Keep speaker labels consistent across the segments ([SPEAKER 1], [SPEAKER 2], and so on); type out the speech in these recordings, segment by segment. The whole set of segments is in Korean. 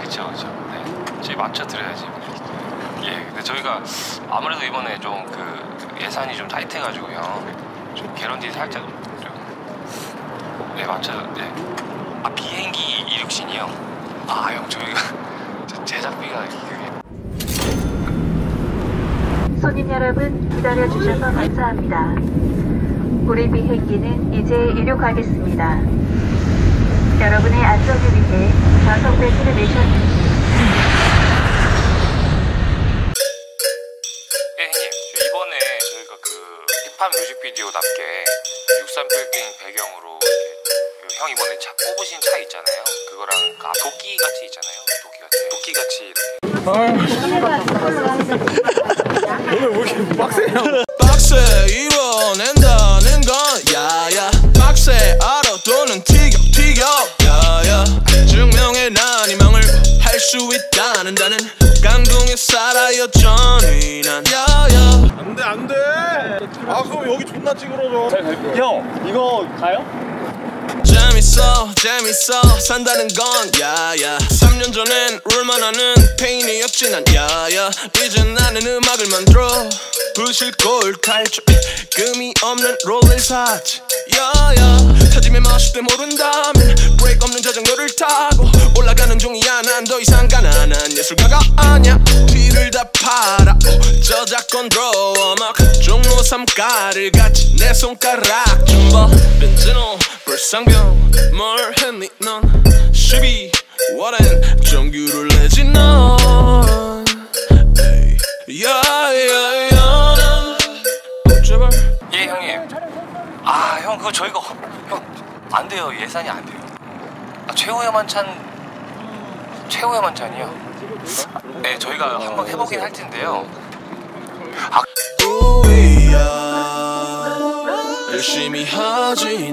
[SPEAKER 1] 그쵸. 네. 저희 맞춰드려야지. 예, 근데 저희가 아무래도 이번에 좀 그 예산이 좀 타이트해가지고요. 좀 개런티 살짝 네 맞춰. 네. 아 비행기 이륙신이요. 아 형 저희가 제작비가 그게.
[SPEAKER 2] 손님 여러분 기다려주셔서 감사합니다. 우리 비행기는 이제 이륙하겠습니다. 여러분의 안전을 위해 좌석 벨트를 매셨는지.
[SPEAKER 1] 예 형님 이번에 저희가 그 힙합 뮤직비디오답게 63빌딩 배경으로 이렇게 형 이번에 차 뽑으신 차 있잖아요. 그거랑 그 도끼같이 있잖아요. 도끼같이
[SPEAKER 3] 오늘 왜 이렇게 빡세요?
[SPEAKER 4] 빡세 이뤄낸다는 건 야야 빡세 알아도는 티격 야야 증명해 난 희망을 할 수 있다는 다는 감동에 살아 여전히 난 야야
[SPEAKER 3] 안돼 아 그럼 여기 존나 찌그러져. 형 이거 가요?
[SPEAKER 4] 재밌어 산다는 건 야야 3년 전엔 롤만하는 페인이었지 난 야야 이제 나는 음악을 만들어 부실골 탈출 금이 없는 롤을 샀지 야야 터지면 마실 때 모른다면 브레이크 없는 자전거를 타고 올라가는 중이야 난 더 이상 가난한 예술가가 아냐 뒤를 다 팔아 저작권 들어와 막 종로 3가를 같이 내 손가락 좀 봐 벤즈노 불상병 뭘 했니 넌 12월엔 정규를 내지 넌 야야야 제발
[SPEAKER 1] 예 형님. 아 형 그거 저희가 형 안 돼요. 예산이 안 돼요. 아, 최후의 만찬이요. 네 저희가 한번 해보긴 할 텐데요. 아
[SPEAKER 4] 우리야 열심히 하지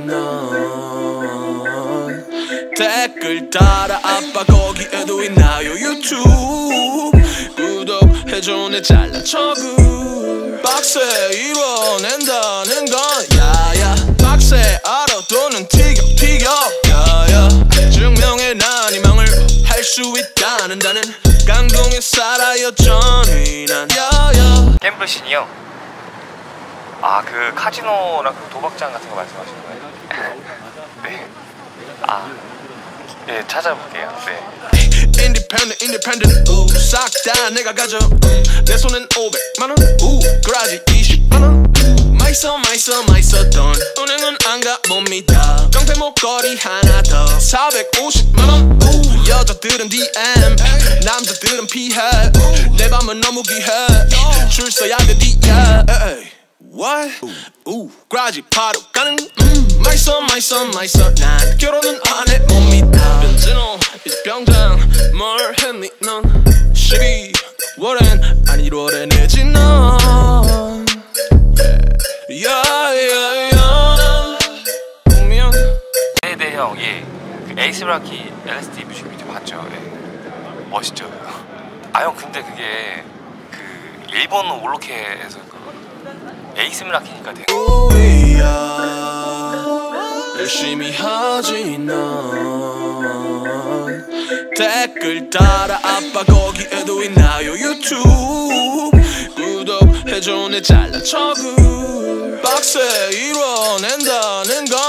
[SPEAKER 4] 넌 댓글 달아 아빠 거기에도 있나요 유튜브 구독해줘 내 잘난 척을 빡세 이뤄낸다는 건 야야 빡세 알아도는 티격 야야 증명해 난 희망을 할 수 있다는 다는 감동에 살아 여전히 난 야야
[SPEAKER 1] 갬블신이요. 아 그 카지노랑 그 도박장 같은 거 말씀하시는 거예요? 네. 아 네 찾아볼게요. 네.
[SPEAKER 4] Independent 싹 다 내가 가져 내 손엔 500만원 그라지 20만원 맛있어 돈 은행은 안 가봅니다 깡패 목걸이 하나 더 450만원 여자들은 DM 남자들은 피해 내 밤은 너무 귀해 줄 서야 돼 뒤에 What? 그라지 바로 가는 맛있어 난 결혼은 안 해 못 믿어 벤즈노 이제 병장 뭘 했니 넌 12월엔 아니 1월에 내지 넌 야야야 보면
[SPEAKER 1] 네네 형 예. 그 에이스브라키 LSD 뮤직비디오 봤죠? 예. 멋있죠? 아 형 근데 그게 그 일본 올로케에서 그 에이스브라키니까 되게
[SPEAKER 4] 우리야 열심히 하지 넌 댓글 달아 아빠 거기에도 있나요 유튜브 구독해줘 내 잘난 척을 빡세 이뤄낸다는 건